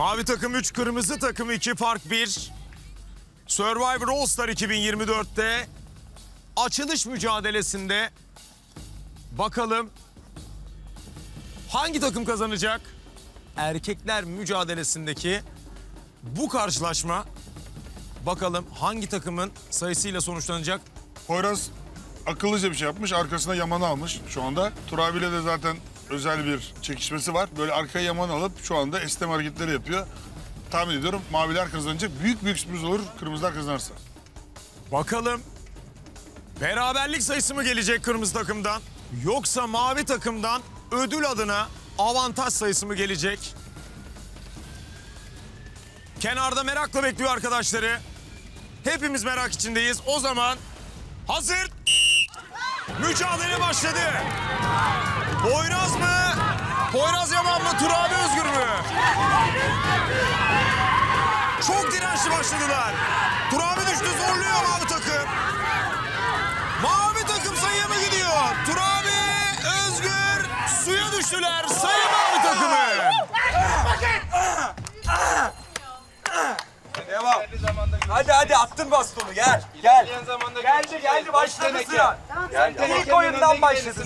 Mavi takım 3, kırmızı takım 2, fark 1. Survivor All Star 2024'te açılış mücadelesinde bakalım hangi takım kazanacak? Erkekler mücadelesindeki bu karşılaşma bakalım hangi takımın sayısıyla sonuçlanacak? Poyraz akıllıca bir şey yapmış. Arkasına Yaman'ı almış şu anda. Turabi'yle de zaten özel bir çekişmesi var. Böyle arkaya Yaman'ı alıp şu anda esneme hareketleri yapıyor. Tahmin ediyorum maviler kazanacak. Büyük büyük sürpriz olur kırmızılar kazanırsa. Bakalım beraberlik sayısı mı gelecek kırmızı takımdan? Yoksa mavi takımdan ödül adına avantaj sayısı mı gelecek? Kenarda merakla bekliyor arkadaşları. Hepimiz merak içindeyiz. O zaman hazır. Mücadele başladı. Poyraz mı? Poyraz Yaman mı? Turabi Özgür mü? Çok dirençli başladılar. Turabi düştü, zorluyor mavi takım. Mavi takım sayıya mı gidiyor? Turabi, Özgür suya düştüler. Sayı mavi takımı. Devam. Hadi attın bastonu gel. Geldi başladı sıra. İlk oyundan başladı.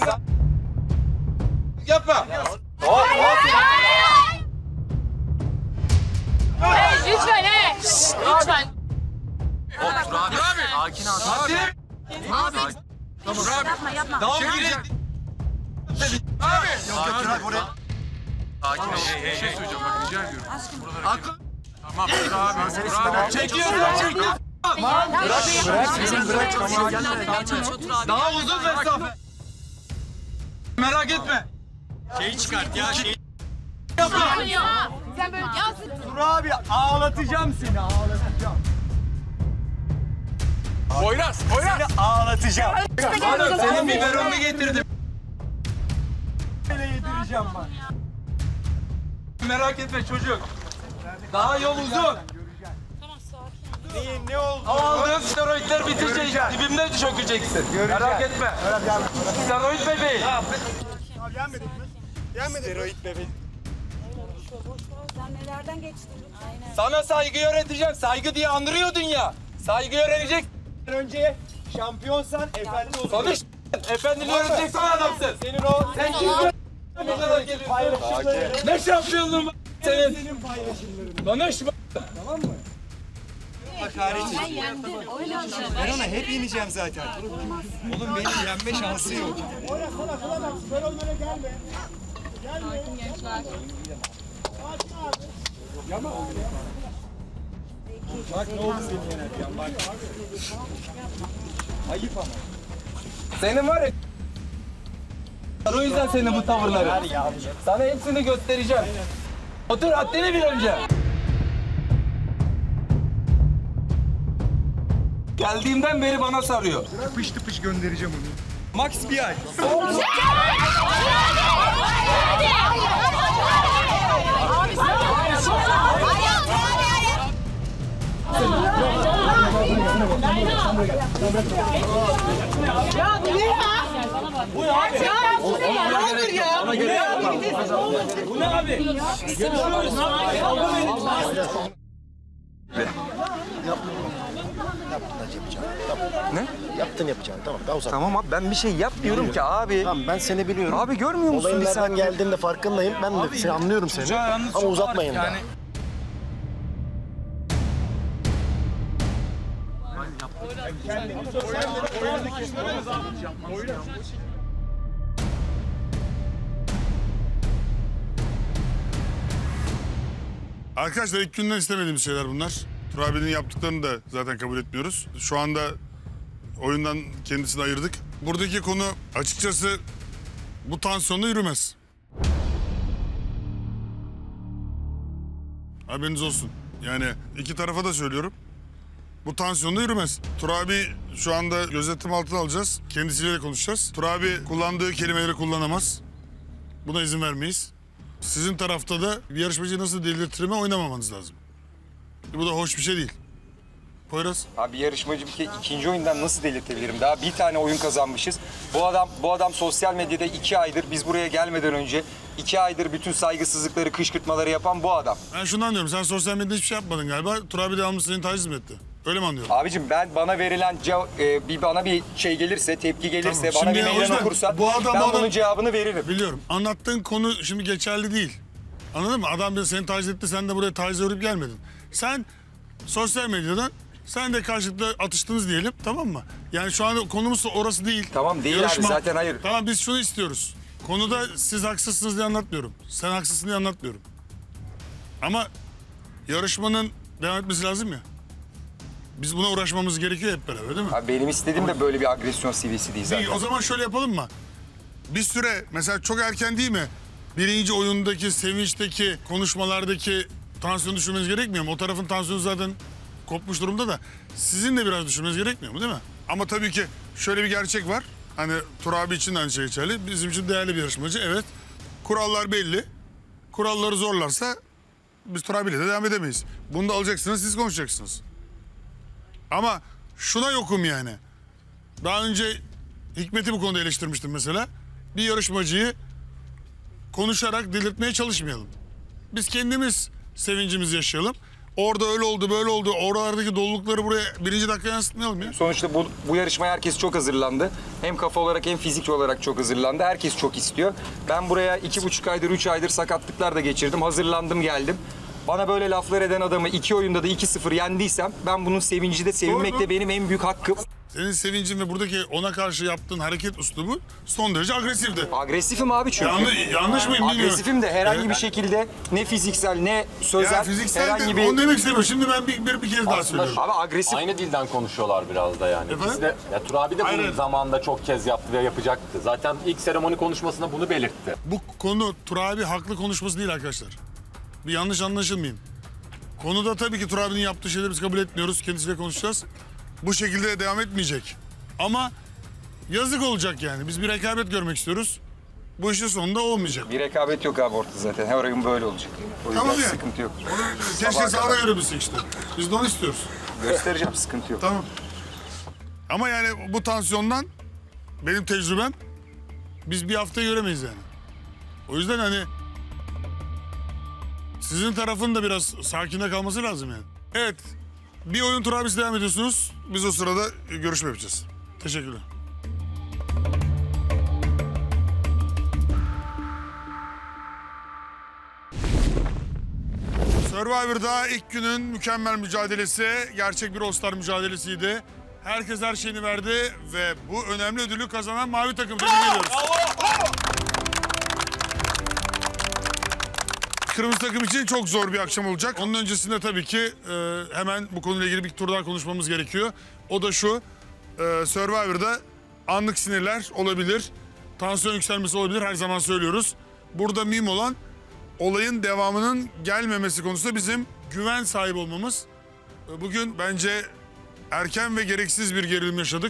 Yapma. Lütfen he. Lütfen. Abi. Sakin ol. Tamam. Yapma. Tamam girin. Abi. Yok buraya. Sakin ol. Bir şey söyleyeceğim bak rica ediyorum. Aklı. Tamam abi. Çekiyor. Bırak. Daha uzun mesafe. Merak etme. Şeyi çıkart ya Yapma. Sen böyle Dur abi ağlatacağım seni Poyraz. Seni ağlatacağım. Oğlum senin biberonunu getirdim. Böyle yedireceğim ben. Merak etme çocuk. Daha yol uzun. Tamam sakin. Ne oldu? Aldığın steroidler bitecek. Dibimde çökeceksin. Merak etme. Steroid bebeği. Abi yenmedik mi? Yenmedik. Steroid bebeği. Sen nelerden geçtin? Aynen. Sana saygıyı öğreteceğim. Saygı diye andırıyordun ya. Saygıyı öğreneceksin. Önce şampiyonsan efendi olursun. Konuş. Efendiliği öğreteceksin adamsın. Senin o... Sen kimsin? Ne kadar geliyorsun? Ne şampiyonluğun senin? Senin paylaşımların. Konuşma. Tamam mı? Ben ona hep yeneceğim zaten. Oğlum benim yenme şansı yok. sakin gençler. Bak ne oldu seni yenerken bak. Ayıp ama. Senin var ya... O yüzden senin bu tavırları. Sana hepsini göstereceğim. Otur haddini bil önce. Geldiğimden beri bana sarıyor. Tıpış tıpış göndereceğim onu. Max bir ay. Ya bu ne ya? Bu ne abi? Ya bu ne ya? Ne olur ya? Bu ne abi? Ne? Yaptın yapacağını. Tamam daha uzat. Tamam abi ben bir şey yapmıyorum ki abi. Tamam ben seni biliyorum. Abi görmüyor musun Olayın bir nereden saniye? geldiğinde farkındayım. Ben de seni anlıyorum seni. Ama uzatmayın daha. Arkadaşlar ilk günden istemediğimiz şeyler bunlar. Turabi'nin yaptıklarını da zaten kabul etmiyoruz. Şu anda oyundan kendisini ayırdık. Buradaki konu açıkçası bu tansiyonla yürümez. Haberiniz olsun. Yani iki tarafa da söylüyorum. Bu tansiyonla yürümez. Turabi şu anda gözetim altına alacağız. Kendisiyle de konuşacağız. Turabi kullandığı kelimeleri kullanamaz. Buna izin vermeyiz. Sizin tarafta da bir yarışmacıyı nasıl delirtirme oynamamanız lazım. Bu da hoş bir şey değil. Poyraz. Abi yarışmacı bir kere ikinci oyundan nasıl delirtebilirim? Daha bir tane oyun kazanmışız. Bu adam sosyal medyada 2 aydır biz buraya gelmeden önce 2 aydır bütün saygısızlıkları, kışkırtmaları yapan bu adam. Ben şunu anlıyorum. Sen sosyal medyada hiçbir şey yapmadın galiba. Turabi devamlı seni taciz mi etti? Öyle mi anlıyorum? Abicim bana verilen bana bir şey gelirse, tepki gelirse, Tamam. bana Şimdi bir o meydan yüzden okursa bu adam- ben bunun cevabını veririm. Biliyorum. Anlattığın konu şimdi geçerli değil. Anladın mı? Adam da seni taciz etti. Sen de buraya tacize uğrayıp gelmedin. Sen sosyal medyadan sen de karşılıklı atıştınız diyelim. Tamam mı? Yani şu anda konumuz orası değil. Tamam, değil abi, zaten hayır. Tamam, biz şunu istiyoruz. Konuda siz haksızsınız diye anlatmıyorum. Sen haksızsın diye anlatmıyorum. Ama yarışmanın devam etmesi lazım ya. Biz buna uğraşmamız gerekiyor hep beraber, değil mi? Abi benim istediğim de böyle bir agresyon seviyesi değil zaten. İyi, o zaman şöyle yapalım mı? Bir süre, mesela çok erken değil mi? Birinci oyundaki, sevinçteki, konuşmalardaki tansiyonu düşürmeniz gerekmiyor mu? O tarafın tansiyonu zaten kopmuş durumda da sizin de biraz düşürmeniz gerekmiyor mu, değil mi? Ama tabii ki şöyle bir gerçek var. Hani Turabi için de aynı şey geçerli. Bizim için değerli bir yarışmacı, evet. Kurallar belli. Kuralları zorlarsa biz Turabi'yle de devam edemeyiz. Bunu da alacaksınız, siz konuşacaksınız. Ama şuna yokum yani. Daha önce Hikmet'i bu konuda eleştirmiştim mesela. Bir yarışmacıyı konuşarak delirtmeye çalışmayalım. Biz kendimiz sevincimizi yaşayalım. Orada öyle oldu, böyle oldu. Oralardaki dolulukları buraya birinci dakika yansıtmayalım ya. Sonuçta bu yarışmaya herkes çok hazırlandı. Hem kafa olarak hem fizik olarak çok hazırlandı. Herkes çok istiyor. Ben buraya 2,5 aydır, 3 aydır sakatlıklar da geçirdim. Hazırlandım, geldim. Bana böyle laflar eden adamı 2 oyunda da 2-0 yendiysem ben bunun sevinci de sevinmek de benim en büyük hakkım. Senin sevincin ve buradaki ona karşı yaptığın hareket üslubu son derece agresifti. Agresifim abi çünkü. Yanlış mıyım bilmiyorum. Agresifim de herhangi bir şekilde ne fiziksel ne sözel Ya fiziksel herhangi de bir... onu demek istemiyorum. Şimdi ben bir kez daha söylüyorum. Abi agresif. Aynı dilden konuşuyorlar biraz da yani. Efendim? İkisi de, ya Turabi de bunu Aynen. zamanında çok kez yaptı ve yapacaktı. Zaten ilk seremoni konuşmasında bunu belirtti. Bu konu Turabi haklı konuşması değil arkadaşlar. Bir yanlış anlaşılmayayım. Konuda tabii ki Turabi'nin yaptığı şeyleri biz kabul etmiyoruz. Kendisiyle konuşacağız. Bu şekilde devam etmeyecek. Ama yazık olacak yani. Biz bir rekabet görmek istiyoruz. Bu işin sonunda olmayacak. Bir rekabet yok abi ortada zaten. Her oyun böyle olacak. O yüzden Tamam ya. sıkıntı yok. Keşke Sabaha sahada kadar. görebilsek işte. Biz de onu istiyoruz. Göstereceğim, sıkıntı yok. Tamam. Ama yani bu tansiyondan benim tecrübem biz bir haftayı göremeyiz yani. O yüzden hani sizin tarafın da biraz sakinde kalması lazım yani. Evet. Bir oyun tur abisi devam ediyorsunuz. Biz o sırada görüşme yapacağız. Teşekkürler. Survivor'da ilk günün mükemmel mücadelesi, gerçek bir All-Star mücadelesiydi. Herkes her şeyini verdi ve bu önemli ödülü kazanan mavi takım. Tebrik ediyoruz. Kırmızı takım için çok zor bir akşam olacak. Onun öncesinde tabii ki hemen bu konuyla ilgili bir tur daha konuşmamız gerekiyor. O da şu, Survivor'da anlık sinirler olabilir, tansiyon yükselmesi olabilir, her zaman söylüyoruz. Burada mühim olan olayın devamının gelmemesi konusunda bizim güven sahibi olmamız. Bugün bence erken ve gereksiz bir gerilim yaşadık.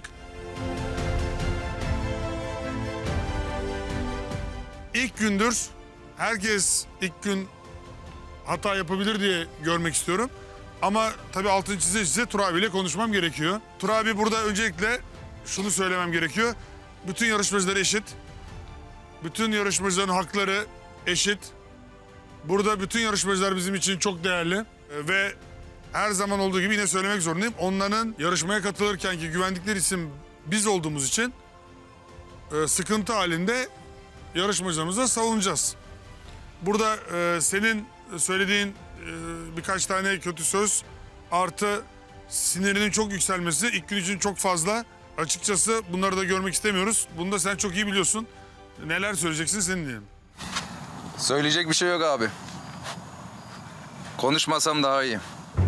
İlk gündür herkes ilk gün hata yapabilir diye görmek istiyorum. Ama tabii altını çize Turabi ile konuşmam gerekiyor. Turabi burada öncelikle şunu söylemem gerekiyor. Bütün yarışmacılar eşit. Bütün yarışmacıların hakları eşit. Burada bütün yarışmacılar bizim için çok değerli. Ve her zaman olduğu gibi yine söylemek zorundayım. Onların yarışmaya katılırkenki güvendikleri isim biz olduğumuz için sıkıntı halinde yarışmacılarımızı savunacağız. Burada senin söylediğin birkaç tane kötü söz artı sinirinin çok yükselmesi ilk gün için çok fazla. Açıkçası bunları da görmek istemiyoruz. Bunu da sen çok iyi biliyorsun. Neler söyleyeceksin senin diyelim. Söyleyecek bir şey yok abi. Konuşmasam daha iyi.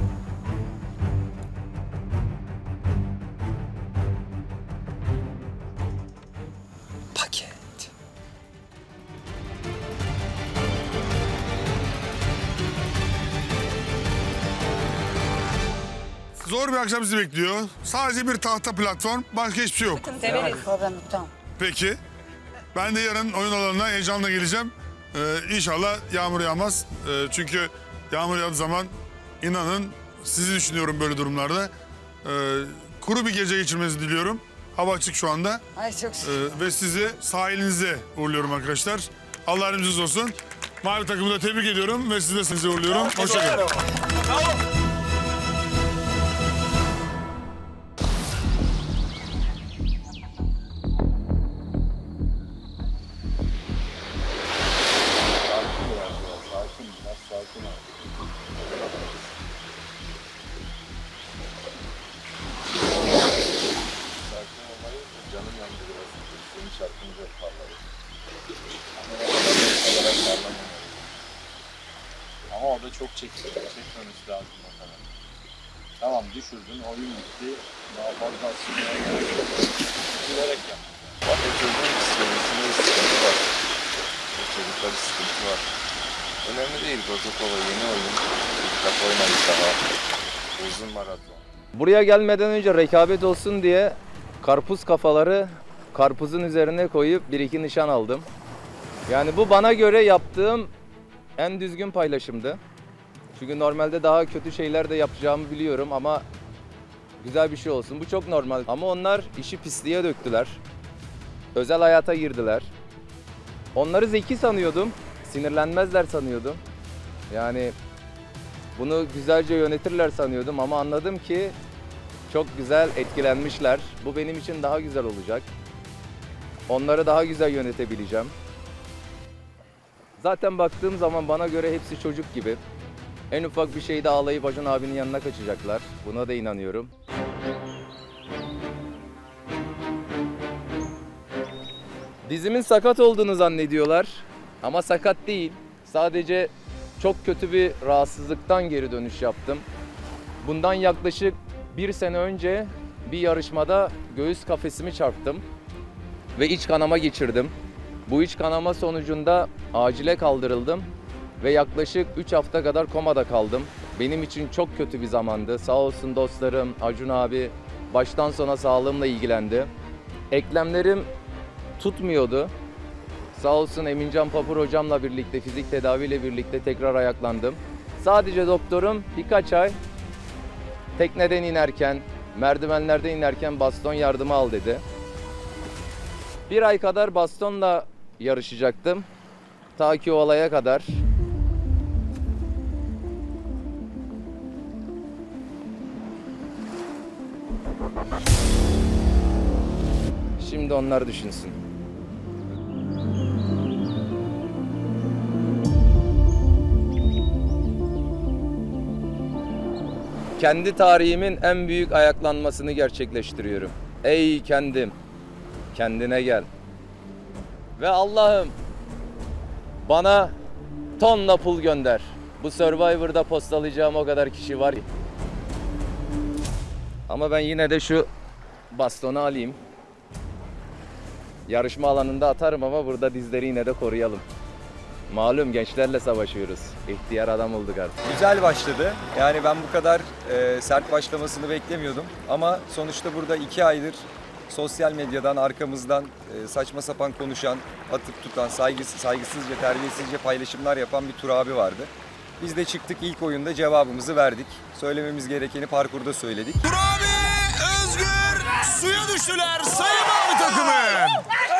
Paket. Zor bir akşam bizi bekliyor. Sadece bir tahta platform, başka hiçbir şey yok. Severiz. Problem yok, tamam. Peki. Ben de yarın oyun alanına heyecanla geleceğim. İnşallah yağmur yağmaz. Çünkü yağmur yağdığı zaman inanın sizi düşünüyorum böyle durumlarda. Kuru bir gece geçirmenizi diliyorum. Hava açık şu anda. Ay çok şükür. Ve sizi sahilinize uğurluyorum arkadaşlar. Allah yardımcınız olsun. Mavi takımı da tebrik ediyorum ve sizi uğurluyorum. Hoşçakalın. Ama o da çok çekmemiz lazım o kadar. Tamam düşürdün, oyun bitti. Daha fazla aslında bilerek yap. Bak çocuğun psikolojisinde sıkıntı var. Çocuklar sıkıntı var. Önemli değil protokolu, yeni oyun. Dikkat oynadık daha. Uzun maraton. Buraya gelmeden önce rekabet olsun diye karpuz kafaları karpuzun üzerine koyup 1-2 nişan aldım. Yani bu bana göre yaptığım en düzgün paylaşımdı. Çünkü normalde daha kötü şeyler de yapacağımı biliyorum ama güzel bir şey olsun. Bu çok normal. Ama onlar işi pisliğe döktüler. Özel hayata girdiler. Onları zeki sanıyordum. Sinirlenmezler sanıyordum. Yani bunu güzelce yönetirler sanıyordum ama anladım ki çok güzel etkilenmişler. Bu benim için daha güzel olacak. Onları daha güzel yönetebileceğim. Zaten baktığım zaman bana göre hepsi çocuk gibi. En ufak bir şeyde ağlayıp Acun abinin yanına kaçacaklar. Buna da inanıyorum. Dizimin sakat olduğunu zannediyorlar. Ama sakat değil. Sadece çok kötü bir rahatsızlıktan geri dönüş yaptım. Bundan yaklaşık 1 sene önce bir yarışmada göğüs kafesimi çarptım. Ve iç kanama geçirdim. Bu iç kanama sonucunda acile kaldırıldım. Ve yaklaşık 3 hafta kadar komada kaldım. Benim için çok kötü bir zamandı. Sağ olsun dostlarım, Acun abi baştan sona sağlığımla ilgilendi. Eklemlerim tutmuyordu. Sağ olsun Emincan Papur hocamla birlikte, fizik tedaviyle birlikte tekrar ayaklandım. Sadece doktorum birkaç ay tekneden inerken, merdivenlerden inerken baston yardımı al dedi. 1 ay kadar bastonla yarışacaktım. Ta ki o olaya kadar. Şimdi onlar düşünsün. Kendi tarihimin en büyük ayaklanmasını gerçekleştiriyorum. Ey kendim, kendine gel. Ve Allah'ım bana tonla pul gönder. Bu Survivor'da postalayacağım o kadar kişi var. Ama ben yine de şu bastonu alayım. Yarışma alanında atarım ama burada dizleri yine de koruyalım. Malum gençlerle savaşıyoruz. İhtiyar adam olduk artık. Güzel başladı. Yani ben bu kadar sert başlamasını beklemiyordum. Ama sonuçta burada 2 aydır sosyal medyadan arkamızdan saçma sapan konuşan, atıp tutan, saygısızca, terbiyesizce paylaşımlar yapan bir Tur abi vardı. Biz de çıktık ilk oyunda cevabımızı verdik. Söylememiz gerekeni parkurda söyledik. Tur abi, Özgür suya düştüler sayın mavi takımı.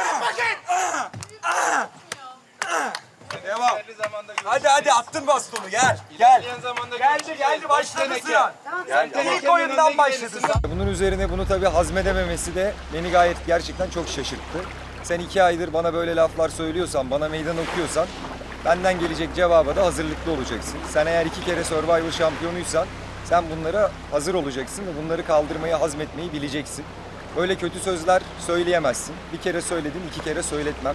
Devam. Hadi attın bastonu gel. Geldi başladı sıra. İlk oyundan başladı. Bunun üzerine bunu tabii hazmedememesi de beni gayet gerçekten çok şaşırttı. Sen 2 aydır bana böyle laflar söylüyorsan, bana meydan okuyorsan benden gelecek cevaba da hazırlıklı olacaksın. Sen eğer 2 kere Survivor şampiyonuysan sen bunlara hazır olacaksın ve bunları kaldırmayı, hazmetmeyi bileceksin. Öyle kötü sözler söyleyemezsin. Bir kere söyledim, 2 kere söyletmem.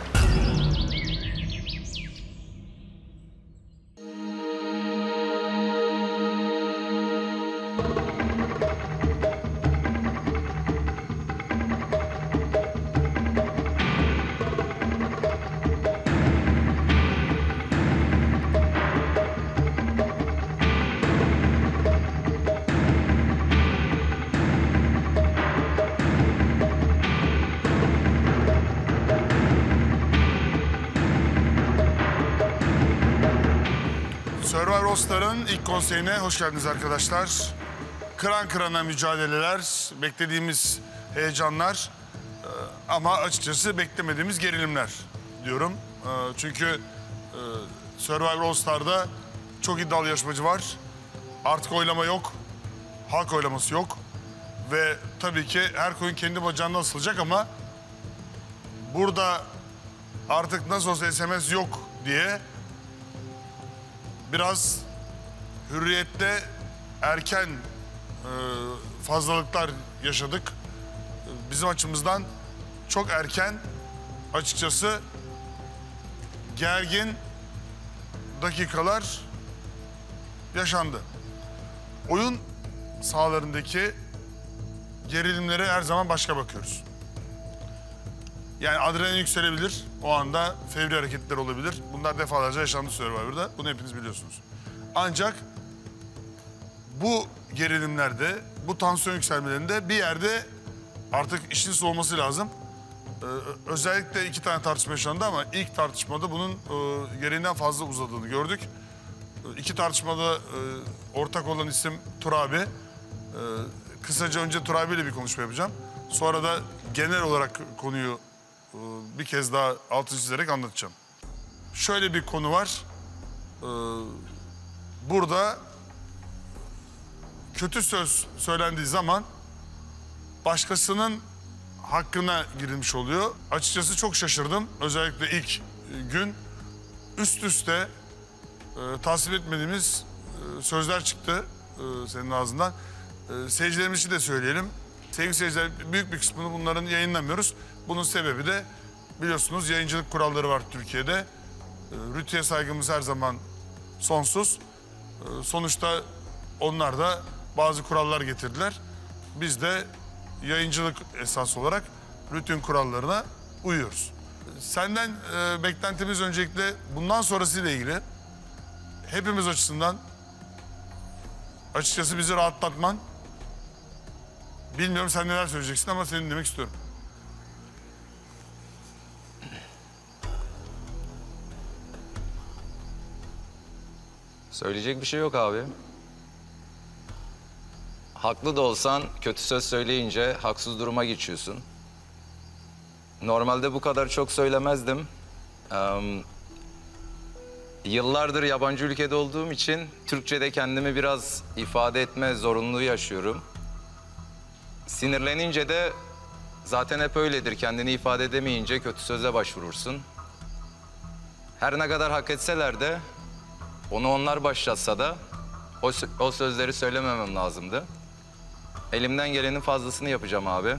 Survivor All Star'ın ilk konseyine hoş geldiniz arkadaşlar. Kıran kırana mücadeleler, beklediğimiz heyecanlar ama açıkçası beklemediğimiz gerilimler diyorum. Çünkü Survivor All Star'da çok iddialı yarışmacı var. Artık oylama yok. Halk oylaması yok. Ve tabii ki her koyun kendi bacağına asılacak ama burada artık nasıl olsa SMS yok diye biraz hürriyette erken fazlalıklar yaşadık. Bizim açımızdan çok erken, açıkçası gergin dakikalar yaşandı. Oyun sahalarındaki gerilimlere her zaman başka bakıyoruz. Yani adrenalin yükselebilir, o anda fevri hareketler olabilir. Bunlar defalarca yaşandı Survivor'da, bunu hepiniz biliyorsunuz. Ancak bu gerilimlerde, bu tansiyon yükselmelerinde bir yerde artık işin soğuması lazım. Özellikle 2 tane tartışma yaşandı ama ilk tartışmada bunun gereğinden fazla uzadığını gördük. 2 tartışmada ortak olan isim Turabi. Kısaca önce Turabi ile bir konuşma yapacağım. Sonra da genel olarak konuyu bir kez daha altını çizerek anlatacağım. Şöyle bir konu var. Burada kötü söz söylendiği zaman başkasının hakkına girilmiş oluyor. Açıkçası çok şaşırdım. Özellikle ilk gün üst üste tasvip etmediğimiz sözler çıktı senin ağzından. Seyircilerimiz için de söyleyelim. Sevgili seyirciler, büyük bir kısmını bunların yayınlamıyoruz. Bunun sebebi de biliyorsunuz yayıncılık kuralları var Türkiye'de. Rütüye saygımız her zaman sonsuz. Sonuçta onlar da bazı kurallar getirdiler. Biz de yayıncılık esas olarak rütün kurallarına uyuyoruz. Senden beklentimiz öncelikle bundan sonrasıyla ilgili hepimiz açısından açıkçası bizi rahatlatman. Bilmiyorum sen neler söyleyeceksin ama seni dinlemek istiyorum. Söyleyecek bir şey yok abi. Haklı da olsan kötü söz söyleyince haksız duruma geçiyorsun. Normalde bu kadar çok söylemezdim. Yıllardır yabancı ülkede olduğum için Türkçe'de kendimi biraz ifade etme zorunluluğu yaşıyorum. Sinirlenince de zaten hep öyledir. Kendini ifade edemeyince kötü söze başvurursun. Her ne kadar hak etseler de onu onlar başlatsa da o sözleri söylememem lazımdı. Elimden gelenin fazlasını yapacağım abi.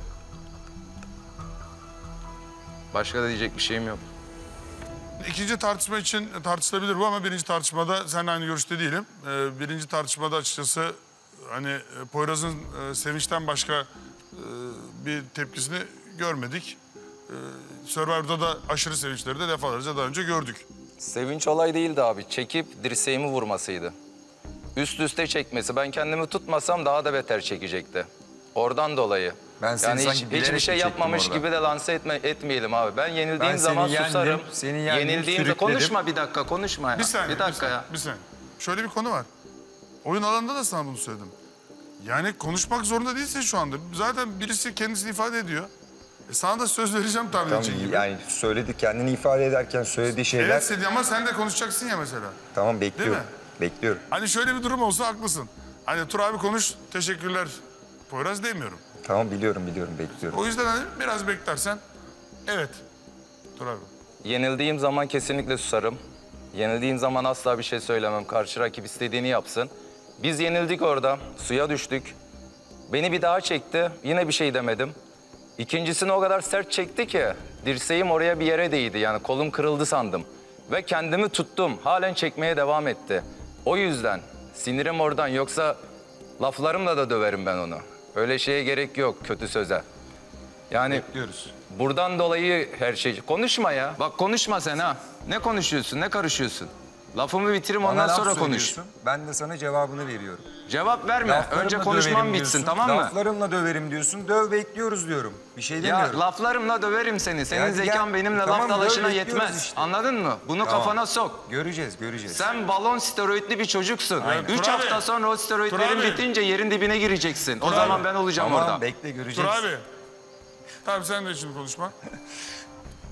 Başka da diyecek bir şeyim yok. İkinci tartışma için tartışılabilir bu ama birinci tartışmada seninle aynı görüşte değilim. Birinci tartışmada açıkçası hani Poyraz'ın sevinçten başka bir tepkisini görmedik. Survivor'da da aşırı sevinçleri de defalarca daha önce gördük. Sevinç olay değildi abi. Çekip dirseğimi vurmasıydı. Üst üste çekmesi. Ben kendimi tutmasam daha da beter çekecekti. Oradan dolayı. Ben seni yani sanki bilerek hiçbir şey çektim yapmamış orada. gibi de lanse etmeyelim abi. Ben yenildiğim Ben zaman seni yendim, susarım. seni yendim, Yenildiğimde sürükledim. konuşma bir dakika, konuşma ya. Bir saniye, bir dakika ya. Bir saniye. Şöyle bir konu var. Oyun alanında da sana bunu söyledim. Yani konuşmak zorunda değilsin şu anda. Zaten birisi kendisini ifade ediyor. Sana da söz vereceğim tahmin edeceğin gibi. Yani söyledi, kendini ifade ederken söylediği şeyler... Evet Sedi ama sen de konuşacaksın ya mesela. Tamam, bekliyorum. Değil mi? Bekliyorum. Hani şöyle bir durum olsa haklısın. Hani Tur abi konuş, teşekkürler Poyraz demiyorum. Tamam, biliyorum, bekliyorum. O yüzden hani biraz beklersen, evet Tur abi. Yenildiğim zaman kesinlikle susarım. Yenildiğim zaman asla bir şey söylemem. Karşı rakip istediğini yapsın. Biz yenildik orada, suya düştük. Beni bir daha çekti, yine bir şey demedim. İkincisini o kadar sert çekti ki dirseğim oraya bir yere değdi. Yani kolum kırıldı sandım. Ve kendimi tuttum. Halen çekmeye devam etti. O yüzden sinirim oradan. Yoksa laflarımla da döverim ben onu. Öyle şeye gerek yok, kötü söze. Yani Bekliyoruz. buradan dolayı her şey... Konuşma ya. Bak konuşma sen ha. Ne konuşuyorsun, ne karışıyorsun? Lafımı bitireyim ondan Bana sonra laf konuş. söylüyorsun, ben de sana cevabını veriyorum. Cevap verme. Laflarımla Önce konuşmam döverim bitsin, diyorsun, tamam mı? Laflarımla döverim diyorsun, döv bekliyoruz diyorum. Bir şey Ya demiyorum. laflarımla döverim seni. Senin Ya, zekan ya, benimle tamam, laf dalaşına böyle bekliyoruz yetmez. işte. Anladın mı? Bunu Tamam. kafana sok. Göreceğiz. Sen balon steroidli bir çocuksun. Aynen. 3 Tur hafta abi. sonra o steroidlerin Tur abi. bitince yerin dibine gireceksin. O Tur zaman abi. ben olacağım Tamam, orada. bekle, Tur göreceğiz. abi. Tamam sen de şimdi konuşma.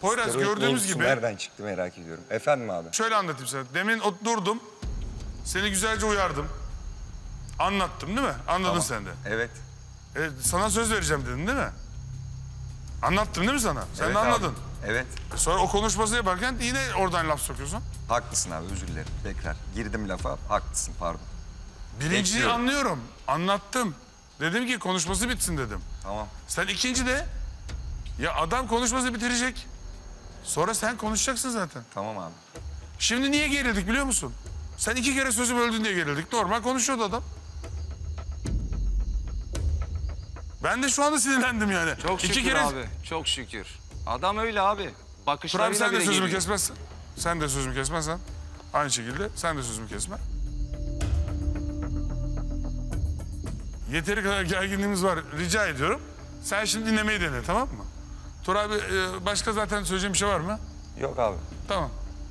Poyraz Steroid gördüğümüz mevzusu gibi... nereden çıktı merak ediyorum. Efendim abi? Şöyle anlatayım sana. Demin durdum. Seni güzelce uyardım. Anlattım değil mi? Anladın Tamam. sen de. Evet. Sana söz vereceğim dedin değil mi? Anlattım değil mi sana? Sen Evet de abi. anladın. Evet. Sonra o konuşması yaparken yine oradan laf sokuyorsun. Haklısın abi, özür dilerim. Tekrar girdim lafa. Haklısın, pardon. Birinciyi Bekliyorum. anlıyorum. Anlattım. Dedim ki konuşması bitsin dedim. Tamam. Sen ikinci de ya adam konuşması bitirecek. Sonra sen konuşacaksın zaten. Tamam abi. Şimdi niye gerildik biliyor musun? Sen 2 kere sözü böldün diye gerildik. Normal konuşuyordu adam. Ben de şu anda sinirlendim yani. Çok şükür 2 kere... abi, çok şükür. Adam öyle abi. Turabi Bakışlarıyla sen de bile sözümü geliyor. kesmezsin. Sen de sözümü kesmezsen. Aynı şekilde sen de sözümü kesme. Yeteri kadar gerginliğimiz var. Rica ediyorum. Sen şimdi dinlemeyi dene, tamam mı? Turabi başka zaten söyleyeceğim bir şey var mı? Yok abi. Tamam.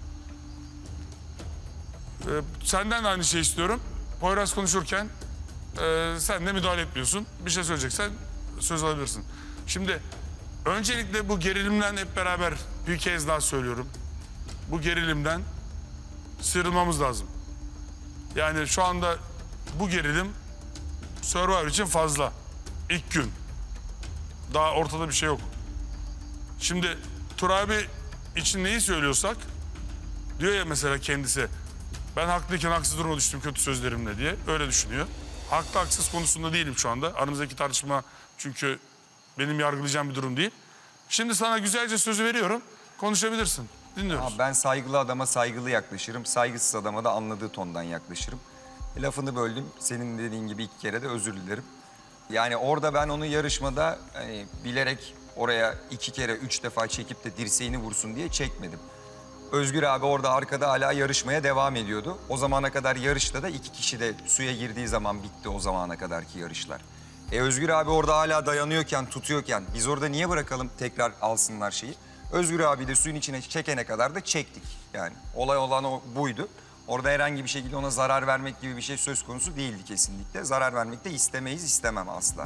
Senden de aynı şeyi istiyorum. Poyraz konuşurken sen de müdahale etmiyorsun. Bir şey söyleyeceksen söz alabilirsin. Şimdi öncelikle bu gerilimden hep beraber bir kez daha söylüyorum. Bu gerilimden sıyrılmamız lazım. Yani şu anda bu gerilim Survivor için fazla. İlk gün. Daha ortada bir şey yok. Şimdi Turabi için neyi söylüyorsak diyor ya mesela kendisi, ben haklıyken haksız duruma düştüm kötü sözlerimle diye öyle düşünüyor. Haklı haksız konusunda değilim şu anda. Aramızdaki tartışma çünkü benim yargılayacağım bir durum değil. Şimdi sana güzelce sözü veriyorum. Konuşabilirsin. Dinliyoruz. Abi ben saygılı adama saygılı yaklaşırım. Saygısız adama da anladığı tondan yaklaşırım. Lafını böldüm. Senin dediğin gibi 2 kere de özür dilerim. Yani orada ben onu yarışmada hani bilerek oraya 2 kere 3 defa çekip de dirseğini vursun diye çekmedim. Özgür abi orada arkada hala yarışmaya devam ediyordu. O zamana kadar yarışta da 2 kişi de suya girdiği zaman bitti o zamana kadarki yarışlar. Özgür abi orada hala dayanıyorken, tutuyorken biz orada niye bırakalım tekrar alsınlar şeyi? Özgür abi de suyun içine çekene kadar da çektik. Yani olay olan o buydu. Orada herhangi bir şekilde ona zarar vermek gibi bir şey söz konusu değildi kesinlikle. Zarar vermek de istemeyiz, istemem asla.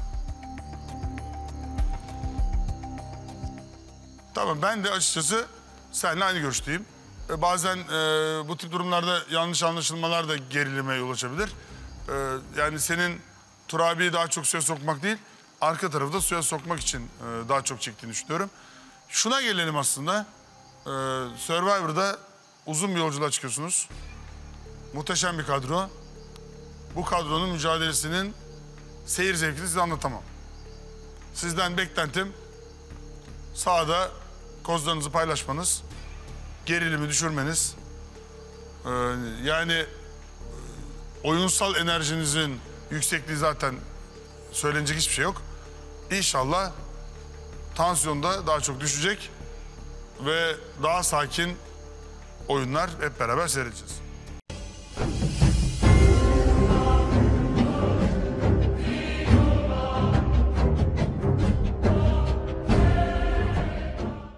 Tamam, ben de açıkçası seninle aynı görüşteyim. Bazen bu tip durumlarda yanlış anlaşılmalar da gerilime yol açabilir. Yani senin Turabi'yi daha çok suya sokmak değil, arka tarafı da suya sokmak için daha çok çektiğini düşünüyorum. Şuna gelelim aslında. Survivor'da uzun bir yolculuğa çıkıyorsunuz. Muhteşem bir kadro. Bu kadronun mücadelesinin seyir zevkini size anlatamam. Sizden beklentim sahada kozlarınızı paylaşmanız, gerilimi düşürmeniz. Yani oyunsal enerjinizin yüksekliği zaten söylenecek hiçbir şey yok. İnşallah tansiyon da daha çok düşecek ve daha sakin oyunlar hep beraber seyredeceğiz.